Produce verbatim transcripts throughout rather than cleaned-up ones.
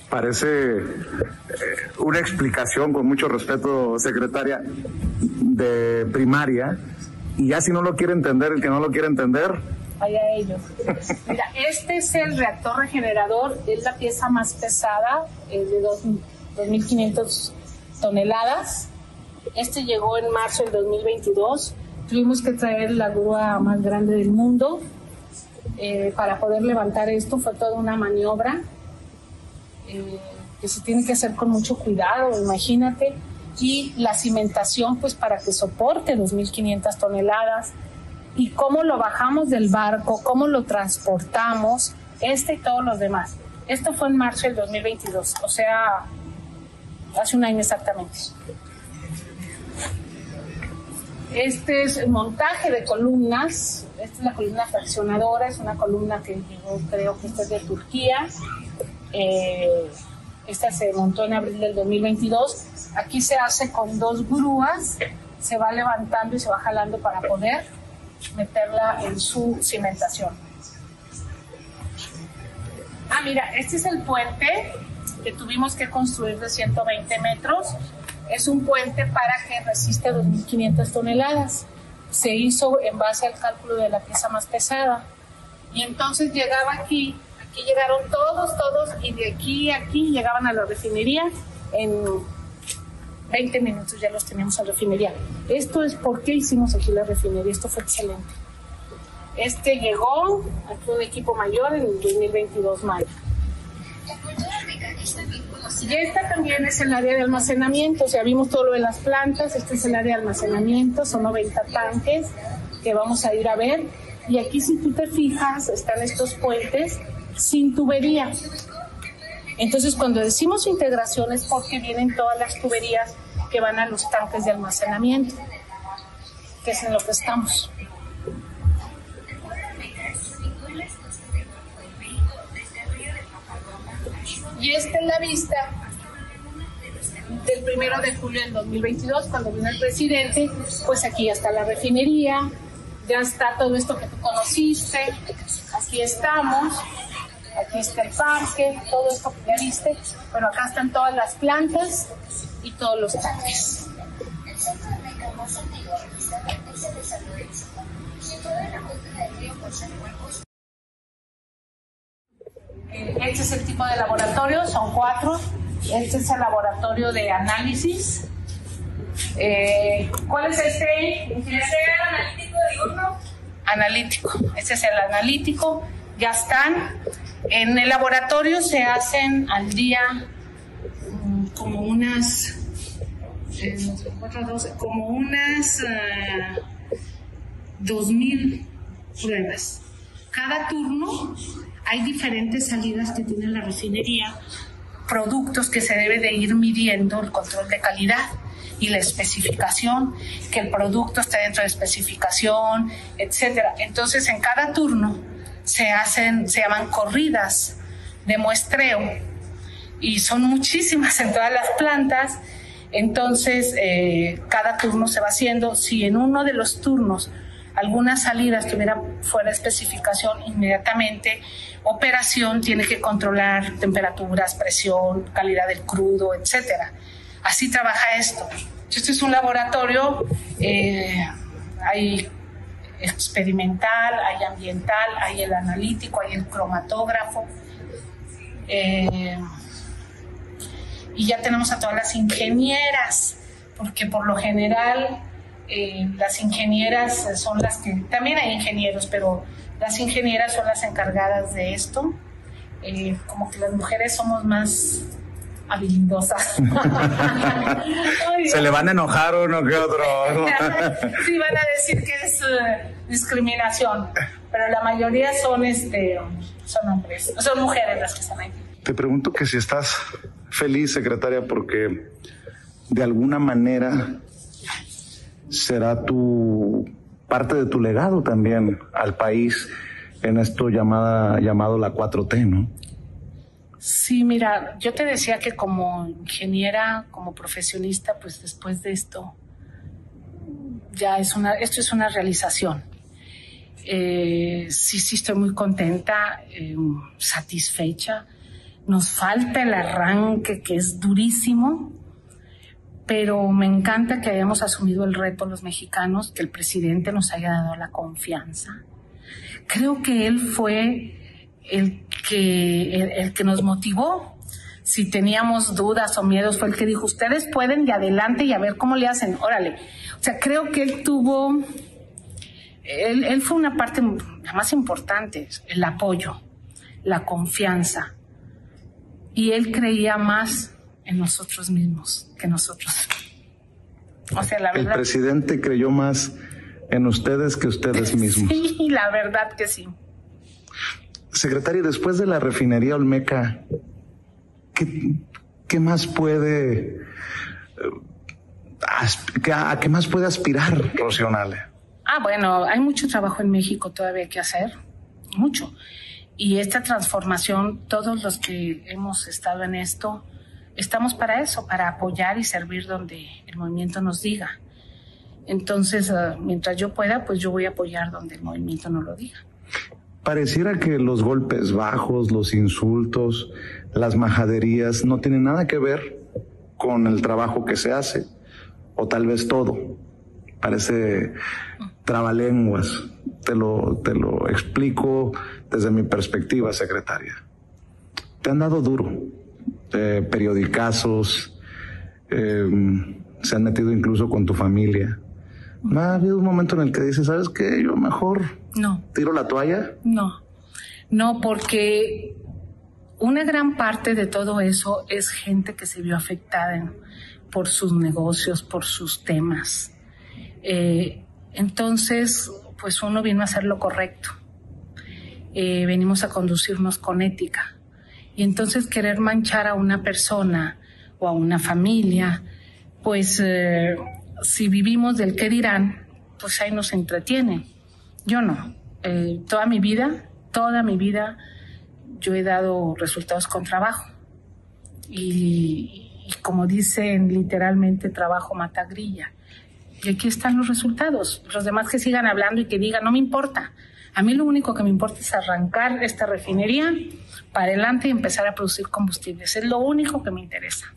Parece eh, una explicación, con mucho respeto, secretaria, de primaria, y ya si no lo quiere entender, el que no lo quiere entender... Allá ellos. Mira, este es el reactor regenerador, es la pieza más pesada, es de dos mil quinientas toneladas. Este llegó en marzo del dos mil veintidós. Tuvimos que traer la grúa más grande del mundo eh, para poder levantar esto. Fue toda una maniobra eh, que se tiene que hacer con mucho cuidado, imagínate. Y la cimentación, pues para que soporte dos mil quinientas toneladas. Y cómo lo bajamos del barco, cómo lo transportamos, este y todos los demás. Esto fue en marzo del dos mil veintidós, o sea, hace un año exactamente. Este es el montaje de columnas. Esta es la columna fraccionadora, es una columna que llegó, creo que esta es de Turquía. Eh, esta se montó en abril del dos mil veintidós. Aquí se hace con dos grúas, se va levantando y se va jalando para poder meterla en su cimentación. Ah, mira, este es el puente que tuvimos que construir de ciento veinte metros. Es un puente para que resiste dos mil quinientas toneladas. Se hizo en base al cálculo de la pieza más pesada. Y entonces llegaba aquí, aquí llegaron todos, todos, y de aquí a aquí llegaban a la refinería en veinte minutos ya los teníamos en la refinería. Esto es por qué hicimos aquí la refinería, esto fue excelente. Este llegó, aquí un equipo mayor en el dos mil veintidós mayo. Y esta también es el área de almacenamiento, o sea, vimos todo lo de las plantas, este es el área de almacenamiento, son noventa tanques que vamos a ir a ver. Y aquí, si tú te fijas, están estos puentes sin tubería. Entonces, cuando decimos integración es porque vienen todas las tuberías que van a los tanques de almacenamiento, que es en lo que estamos. Y esta es la vista del primero de julio del dos mil veintidós, cuando vino el presidente. Pues aquí ya está la refinería, ya está todo esto que tú conociste, aquí estamos. Aquí está el parque, todo esto que ya viste. Bueno, acá están todas las plantas y todos los tanques. Este es el tipo de laboratorio, son cuatro. Este es el laboratorio de análisis. Eh, ¿Cuál es este? ¿Este analítico diurno? Analítico. Este es el analítico. Ya están. En el laboratorio se hacen al día um, como unas eh, como unas uh, dos mil pruebas. Cada turno hay diferentes salidas que tiene la refinería, productos que se debe de ir midiendo, el control de calidad y la especificación, que el producto esté dentro de especificación, etcétera. Entonces, en cada turno se hacen, se llaman corridas de muestreo y son muchísimas en todas las plantas. Entonces, eh, cada turno se va haciendo. Si en uno de los turnos alguna salida estuviera fuera de especificación, inmediatamente operación tiene que controlar temperaturas, presión, calidad del crudo, etcétera. Así trabaja esto. Este es un laboratorio, eh, hay experimental, hay ambiental, hay el analítico, hay el cromatógrafo. Eh, y ya tenemos a todas las ingenieras, porque por lo general eh, las ingenieras son las que, también hay ingenieros, pero las ingenieras son las encargadas de esto. Eh, como que las mujeres somos más habilidosas. Se le van a enojar uno que otro. Sí, van a decir que es uh, discriminación, pero la mayoría son este son hombres, son mujeres las que están ahí. Te pregunto que si estás feliz, secretaria, porque de alguna manera será tu parte de tu legado también al país en esto llamada llamado la cuatro T, ¿no? Sí, mira, yo te decía que como ingeniera, como profesionista, pues después de esto, ya es una, esto es una realización. Eh, sí, sí estoy muy contenta, eh, satisfecha nos falta el arranque, que es durísimo, pero me encanta que hayamos asumido el reto los mexicanos, que el presidente nos haya dado la confianza. Creo que él fue el que, el, el que nos motivó. Si teníamos dudas o miedos, fue el que dijo, ustedes pueden de adelante y a ver cómo le hacen, órale. O sea, creo que él tuvo, él, él fue una parte la más importante, el apoyo, la confianza. Y él creía más en nosotros mismos que nosotros. O sea, la verdad. El presidente creyó más en ustedes que ustedes mismos. Sí, la verdad que sí. Secretario, después de la refinería Olmeca, ¿qué, qué más puede, a qué más puede aspirar Rocío Nale? Ah, bueno, hay mucho trabajo en México todavía que hacer, mucho. Y esta transformación, todos los que hemos estado en esto, estamos para eso, para apoyar y servir donde el movimiento nos diga. Entonces, uh, mientras yo pueda, pues yo voy a apoyar donde el movimiento nos lo diga. Pareciera que los golpes bajos, los insultos, las majaderías no tienen nada que ver con el trabajo que se hace, o tal vez todo. Parece trabalenguas. Te lo, te lo explico desde mi perspectiva, secretaria. Te han dado duro. Eh, periodicazos, eh, se han metido incluso con tu familia. ¿No ha habido un momento en el que dices, ¿sabes qué? Yo mejor no tiro la toalla? No, no, porque una gran parte de todo eso es gente que se vio afectada en, por sus negocios, por sus temas. Eh, entonces, pues uno vino a hacer lo correcto. Eh, venimos a conducirnos con ética. Y entonces querer manchar a una persona o a una familia, pues eh, si vivimos del qué dirán, pues ahí nos entretiene. Yo no. Eh, toda mi vida, toda mi vida, yo he dado resultados con trabajo. Y, y como dicen literalmente, trabajo mata grilla. Y aquí están los resultados. Los demás que sigan hablando y que digan, no me importa. A mí lo único que me importa es arrancar esta refinería para adelante y empezar a producir combustibles. Es lo único que me interesa.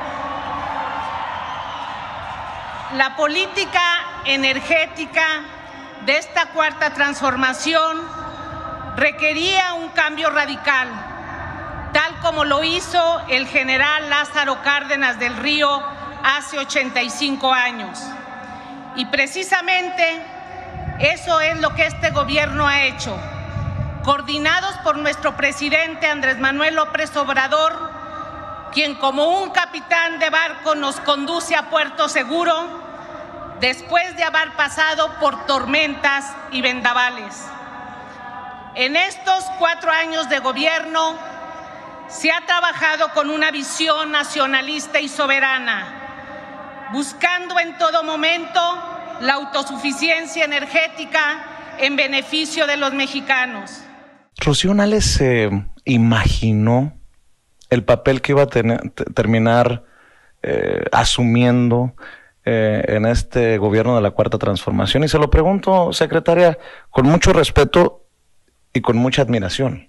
La política energética de esta cuarta transformación requería un cambio radical, tal como lo hizo el general Lázaro Cárdenas del Río hace ochenta y cinco años. Y precisamente eso es lo que este gobierno ha hecho. Coordinados por nuestro presidente Andrés Manuel López Obrador, quien como un capitán de barco nos conduce a puerto seguro, después de haber pasado por tormentas y vendavales. En estos cuatro años de gobierno se ha trabajado con una visión nacionalista y soberana, buscando en todo momento la autosuficiencia energética en beneficio de los mexicanos. Rocío Nale se imaginó el papel que iba a tener, terminar eh, asumiendo eh, en este gobierno de la Cuarta Transformación. Y se lo pregunto, secretaria, con mucho respeto y con mucha admiración.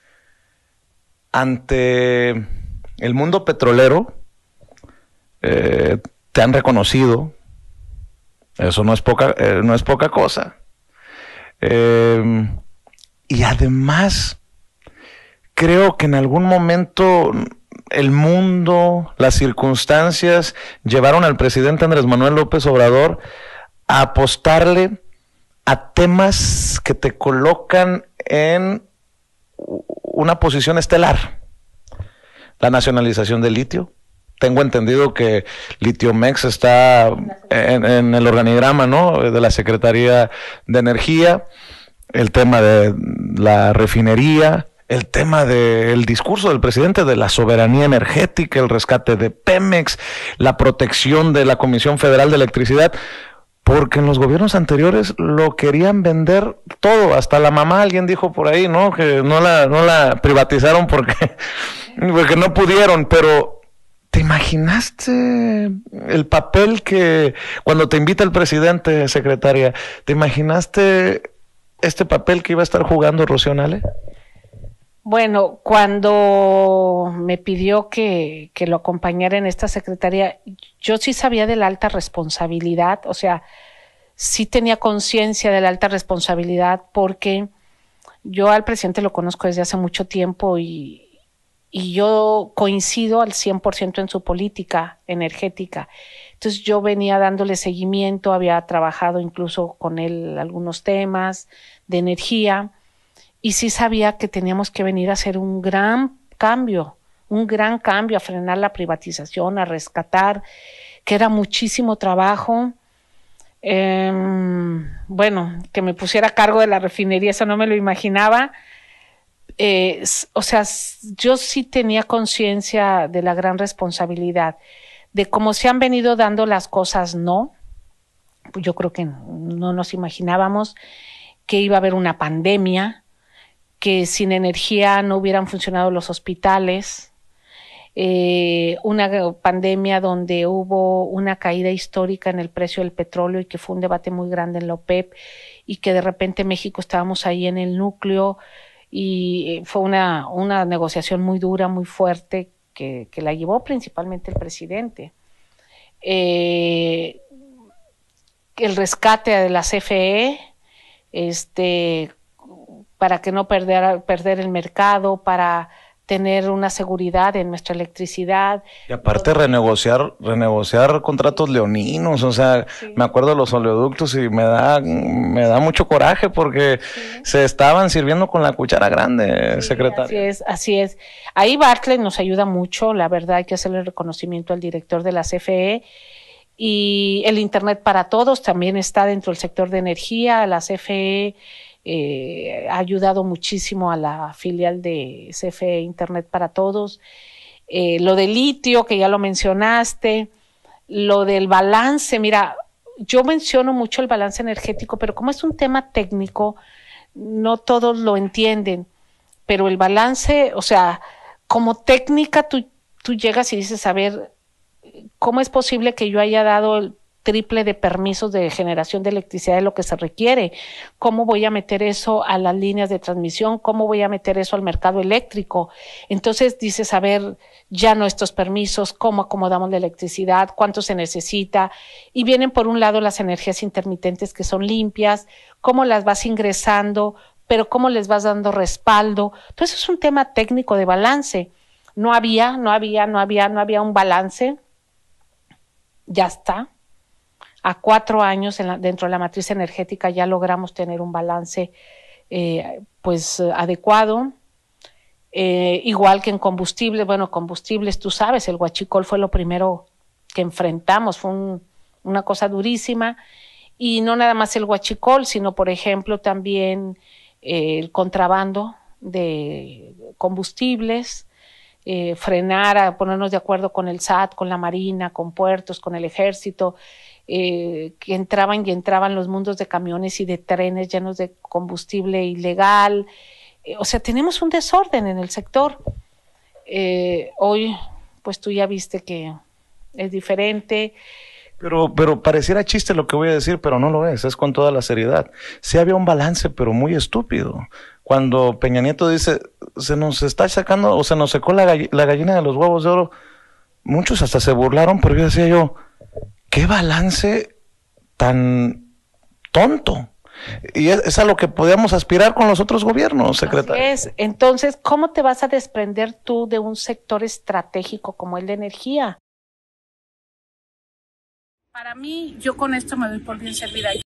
Ante el mundo petrolero, eh, te han reconocido. Eso no es poca, eh, no es poca cosa. Eh, y además, creo que en algún momento el mundo, las circunstancias llevaron al presidente Andrés Manuel López Obrador a apostarle a temas que te colocan en una posición estelar. La nacionalización del litio. Tengo entendido que Litiomex está en, en el organigrama, ¿no?, de la Secretaría de Energía. El tema de la refinería, el tema del discurso del presidente de la soberanía energética, el rescate de Pemex, la protección de la Comisión Federal de Electricidad, porque en los gobiernos anteriores lo querían vender todo, hasta la mamá, alguien dijo por ahí, ¿no?, que no la, no la privatizaron porque, porque no pudieron. Pero ¿te imaginaste el papel que, cuando te invita el presidente, secretaria, te imaginaste este papel que iba a estar jugando Rocío Nale? Bueno, cuando me pidió que, que lo acompañara en esta secretaría, yo sí sabía de la alta responsabilidad, o sea, sí tenía conciencia de la alta responsabilidad porque yo al presidente lo conozco desde hace mucho tiempo y, y yo coincido al cien por ciento en su política energética. Entonces yo venía dándole seguimiento, había trabajado incluso con él algunos temas de energía y sí sabía que teníamos que venir a hacer un gran cambio, un gran cambio, a frenar la privatización, a rescatar, que era muchísimo trabajo. Eh, bueno, que me pusiera a cargo de la refinería, eso no me lo imaginaba. Eh, o sea, yo sí tenía conciencia de la gran responsabilidad, de cómo se han venido dando las cosas, no. Yo creo que no nos imaginábamos que iba a haber una pandemia, que sin energía no hubieran funcionado los hospitales, eh, una pandemia donde hubo una caída histórica en el precio del petróleo y que fue un debate muy grande en la OPEP y que de repente México estábamos ahí en el núcleo y fue una, una negociación muy dura, muy fuerte que, que la llevó principalmente el presidente. Eh, el rescate de la C F E, este, para que no perder, perder el mercado, para tener una seguridad en nuestra electricidad. Y aparte todo. renegociar renegociar contratos leoninos, o sea, sí. Me acuerdo de los oleoductos y me da me da mucho coraje porque sí. Se estaban sirviendo con la cuchara grande, sí, secretaria. Así es, así es. Ahí Bartlett nos ayuda mucho, la verdad hay que hacerle el reconocimiento al director de la C F E y el Internet para Todos también está dentro del sector de energía, la C F E Eh, ha ayudado muchísimo a la filial de C F E Internet para Todos. Eh, lo del litio, que ya lo mencionaste, lo del balance, mira, yo menciono mucho el balance energético, pero como es un tema técnico, no todos lo entienden, pero el balance, o sea, como técnica tú, tú llegas y dices, a ver, ¿cómo es posible que yo haya dado el triple de permisos de generación de electricidad de lo que se requiere? ¿Cómo voy a meter eso a las líneas de transmisión? ¿Cómo voy a meter eso al mercado eléctrico? Entonces dices, a ver, ya no estos permisos, ¿cómo acomodamos la electricidad? ¿Cuánto se necesita? Y vienen por un lado las energías intermitentes que son limpias, ¿cómo las vas ingresando? Pero ¿cómo les vas dando respaldo? Entonces es un tema técnico de balance. No había, no había, no había, no había un balance. Ya está. A cuatro años en la, dentro de la matriz energética ya logramos tener un balance eh, pues adecuado, eh, igual que en combustibles. Bueno, combustibles, tú sabes, el huachicol fue lo primero que enfrentamos, fue un, una cosa durísima, y no nada más el huachicol, sino por ejemplo también eh, el contrabando de combustibles, eh, frenar, a ponernos de acuerdo con el S A T, con la Marina, con puertos, con el Ejército, Eh, que entraban y entraban los mundos de camiones y de trenes llenos de combustible ilegal. Eh, o sea, tenemos un desorden en el sector. Eh, hoy, pues tú ya viste que es diferente. Pero, pero pareciera chiste lo que voy a decir, pero no lo es, es con toda la seriedad. Sí había un balance, pero muy estúpido. Cuando Peña Nieto dice, se nos está sacando, o se nos secó la, gall- la gallina de los huevos de oro, muchos hasta se burlaron, pero yo decía yo, ¿qué balance tan tonto? Y es, es a lo que podíamos aspirar con los otros gobiernos, secretario. Así es. Entonces, ¿cómo te vas a desprender tú de un sector estratégico como el de energía? Para mí, yo con esto me doy por bien servida.